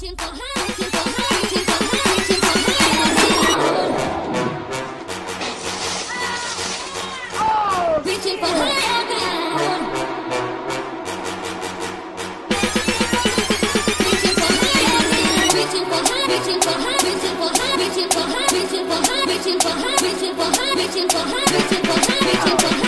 Reaching for high, reaching for high, reaching for high, reaching for high, reaching for high, reaching for high.